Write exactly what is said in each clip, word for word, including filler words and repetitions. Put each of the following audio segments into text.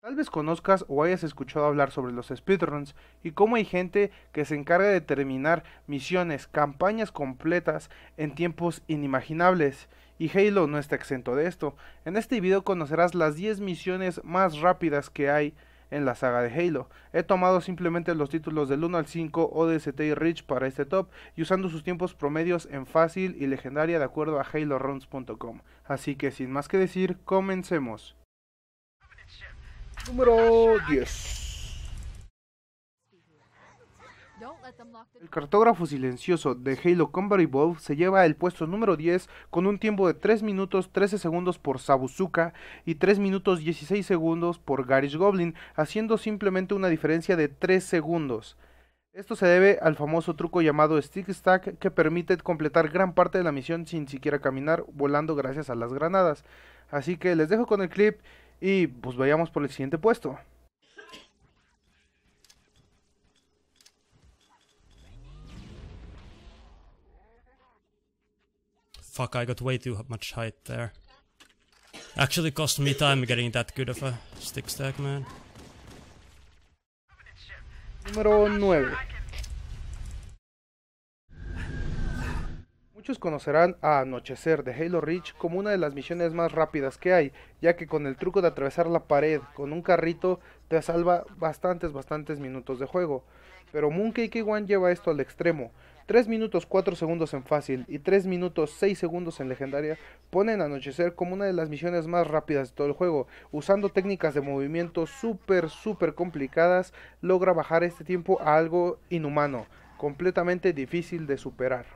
Tal vez conozcas o hayas escuchado hablar sobre los speedruns y cómo hay gente que se encarga de terminar misiones, campañas completas en tiempos inimaginables. Y Halo no está exento de esto. En este video conocerás las diez misiones más rápidas que hay en la saga de Halo. He tomado simplemente los títulos del uno al cinco O D S T y Reach para este top y usando sus tiempos promedios en fácil y legendaria de acuerdo a halo runs punto com. Así que sin más que decir, comencemos. Número diez. El cartógrafo silencioso de Halo Combat Evolved se lleva el puesto número diez con un tiempo de tres minutos trece segundos por Sabusuka y tres minutos dieciséis segundos por Garish Goblin, haciendo simplemente una diferencia de tres segundos. Esto se debe al famoso truco llamado Stick Stack, que permite completar gran parte de la misión sin siquiera caminar, volando gracias a las granadas. Así que les dejo con el clip y pues vayamos por el siguiente puesto. Fuck, I got way too much height there. Actually cost me time getting that good of a stick stack, man. Número nueve. Muchos conocerán a Anochecer de Halo Reach como una de las misiones más rápidas que hay, ya que con el truco de atravesar la pared con un carrito te salva bastantes, bastantes minutos de juego. Pero Mooncake One lleva esto al extremo. tres minutos cuatro segundos en fácil y tres minutos seis segundos en legendaria ponen a Anochecer como una de las misiones más rápidas de todo el juego. Usando técnicas de movimiento súper, súper complicadas, logra bajar este tiempo a algo inhumano, completamente difícil de superar.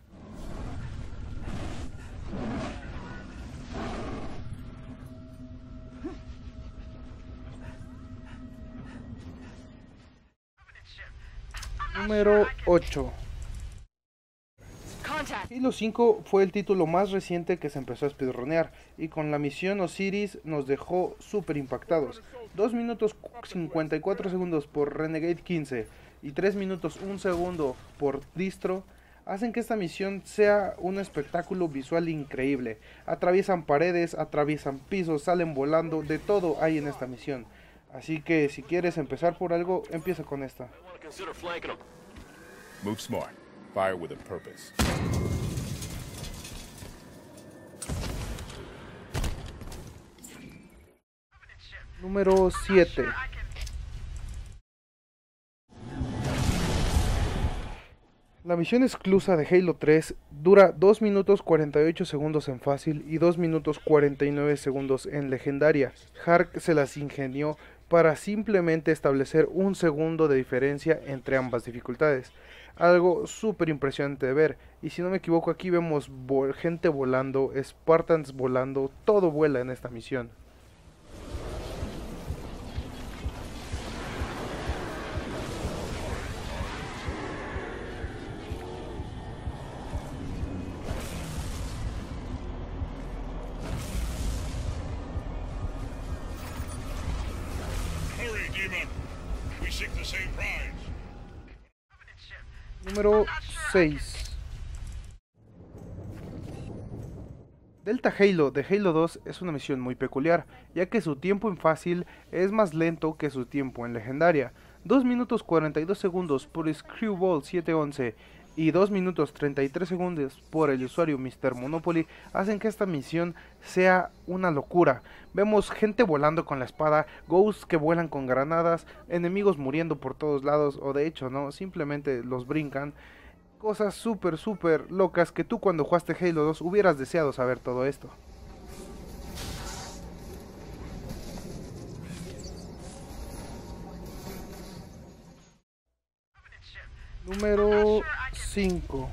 Número ocho. Halo cinco fue el título más reciente que se empezó a speedrunear y con la misión Osiris nos dejó súper impactados. dos minutos cincuenta y cuatro segundos por Renegade quince y tres minutos un segundo por Distro hacen que esta misión sea un espectáculo visual increíble. Atraviesan paredes, atraviesan pisos, salen volando, de todo hay en esta misión. Así que si quieres empezar por algo, empieza con esta. Move smart. Fire with a purpose. Número siete. La misión exclusa de Halo tres dura dos minutos cuarenta y ocho segundos en fácil y dos minutos cuarenta y nueve segundos en legendaria. Hark se las ingenió para simplemente establecer un segundo de diferencia entre ambas dificultades. Algo súper impresionante de ver. Y si no me equivoco, aquí vemos vo- gente volando, Spartans volando, todo vuela en esta misión. Hurry, Demon. We seek the same prize. Número seis. Delta Halo de Halo dos es una misión muy peculiar, ya que su tiempo en fácil es más lento que su tiempo en legendaria. dos minutos cuarenta y dos segundos por Screwball setecientos once y dos minutos treinta y tres segundos por el usuario mister Monopoly hacen que esta misión sea una locura. Vemos gente volando con la espada, ghosts que vuelan con granadas, enemigos muriendo por todos lados, o de hecho no, simplemente los brincan. Cosas súper súper locas que tú cuando jugaste Halo dos hubieras deseado saber todo esto. Número cinco.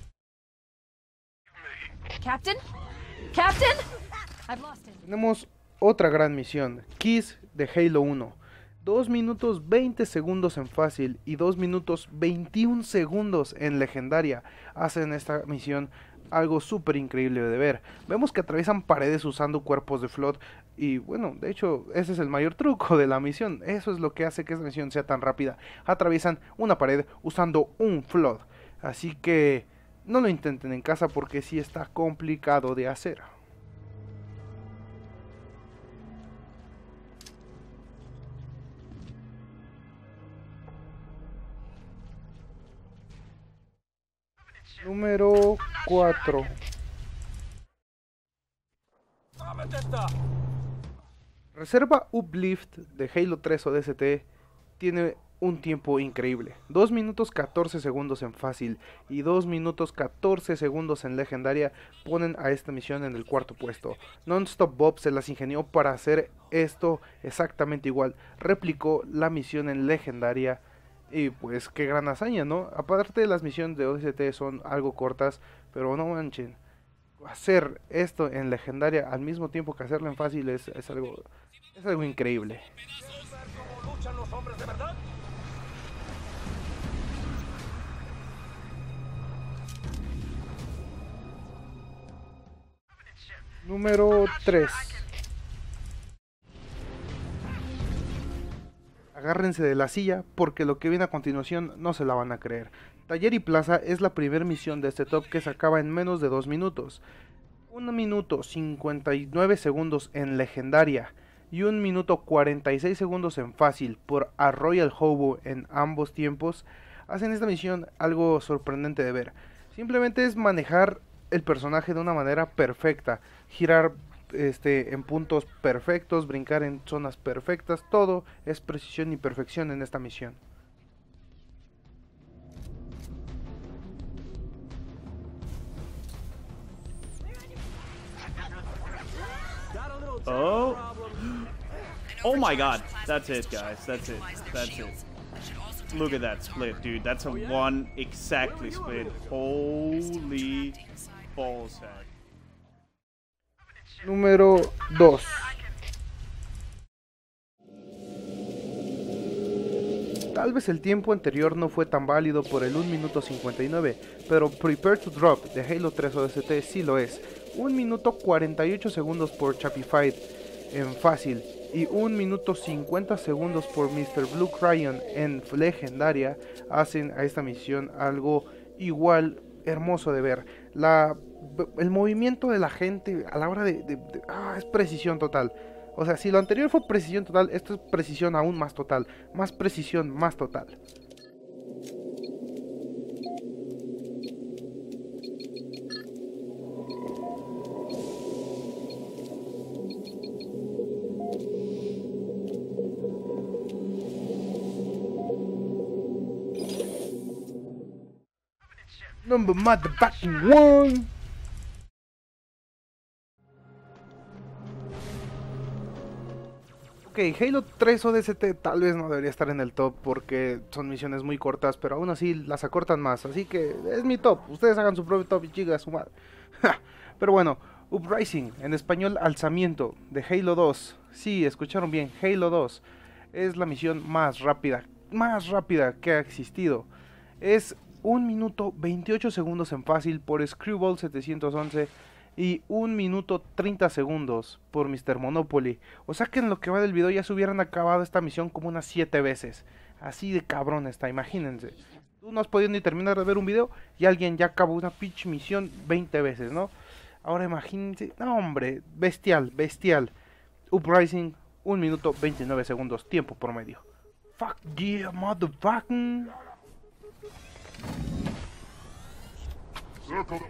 Captain? Captain? I've lost him. Tenemos otra gran misión, Kiss de Halo uno. dos minutos veinte segundos en fácil y dos minutos veintiún segundos en legendaria hacen esta misión algo súper increíble de ver. Vemos que atraviesan paredes usando cuerpos de flood y bueno, de hecho ese es el mayor truco de la misión. Eso es lo que hace que esta misión sea tan rápida. Atraviesan una pared usando un flood. Así que no lo intenten en casa porque sí está complicado de hacer. Número cuatro. Reserva Uplift de Halo tres O D S T tiene un tiempo increíble. dos minutos catorce segundos en fácil y dos minutos catorce segundos en legendaria ponen a esta misión en el cuarto puesto. Nonstop Bob se las ingenió para hacer esto exactamente igual. Replicó la misión en legendaria y pues qué gran hazaña, ¿no? Aparte, las misiones de O D S T son algo cortas, pero no manchen. Hacer esto en legendaria al mismo tiempo que hacerlo en fácil es, es algo es algo increíble. Número tres. Agárrense de la silla porque lo que viene a continuación no se la van a creer. Taller y Plaza es la primera misión de este top que se acaba en menos de dos minutos. un minuto cincuenta y nueve segundos en legendaria y un minuto cuarenta y seis segundos en fácil por A Royal Hobo en ambos tiempos hacen esta misión algo sorprendente de ver. Simplemente es manejar el personaje de una manera perfecta, girar este, en puntos perfectos, brincar en zonas perfectas, todo es precisión y perfección en esta misión. Oh. Oh my god. That's it, guys. That's it. That's it. Look at that split, dude. That's a one exactly split. Holy ballsack. Número dos. Tal vez el tiempo anterior no fue tan válido por el un minuto cincuenta y nueve, pero Prepare to Drop de Halo tres O D S T sí lo es. un minuto cuarenta y ocho segundos por Chapified en fácil y un minuto cincuenta segundos por mister Blue Crayon en legendaria hacen a esta misión algo igual hermoso de ver. La, el movimiento de la gente a la hora de... de, de ah, es precisión total. O sea, si lo anterior fue precisión total, esto es precisión aún más total. Más precisión, más total. Number motherfucking one. Ok, Halo tres O D S T tal vez no debería estar en el top porque son misiones muy cortas, pero aún así las acortan más, así que es mi top. Ustedes hagan su propio top y chica su madre. Pero bueno, Uprising, en español Alzamiento, de Halo dos. Sí, escucharon bien, Halo dos. Es la misión más rápida, más rápida que ha existido. Es un minuto veintiocho segundos en fácil por Screwball setecientos once y un minuto treinta segundos por mister Monopoly. O sea que en lo que va del video ya se hubieran acabado esta misión como unas siete veces. Así de cabrón está, imagínense. Tú no has podido ni terminar de ver un video y alguien ya acabó una pitch misión veinte veces, ¿no? Ahora imagínense, no hombre, bestial, bestial. Uprising, un minuto veintinueve segundos, tiempo promedio. Fuck yeah, motherfucking. Circle.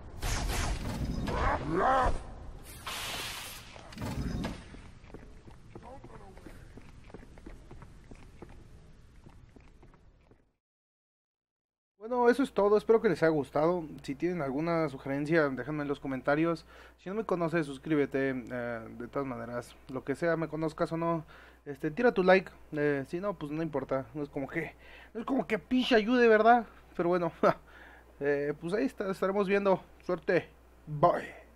Bueno, eso es todo, espero que les haya gustado. Si tienen alguna sugerencia, déjenme en los comentarios. Si no me conoces, suscríbete, eh, de todas maneras, lo que sea, me conozcas o no, este, tira tu like, eh, si no, pues no importa, no es como que, no es como que picha ayude, ¿verdad? Pero bueno, eh, pues ahí está, estaremos viendo, suerte, bye.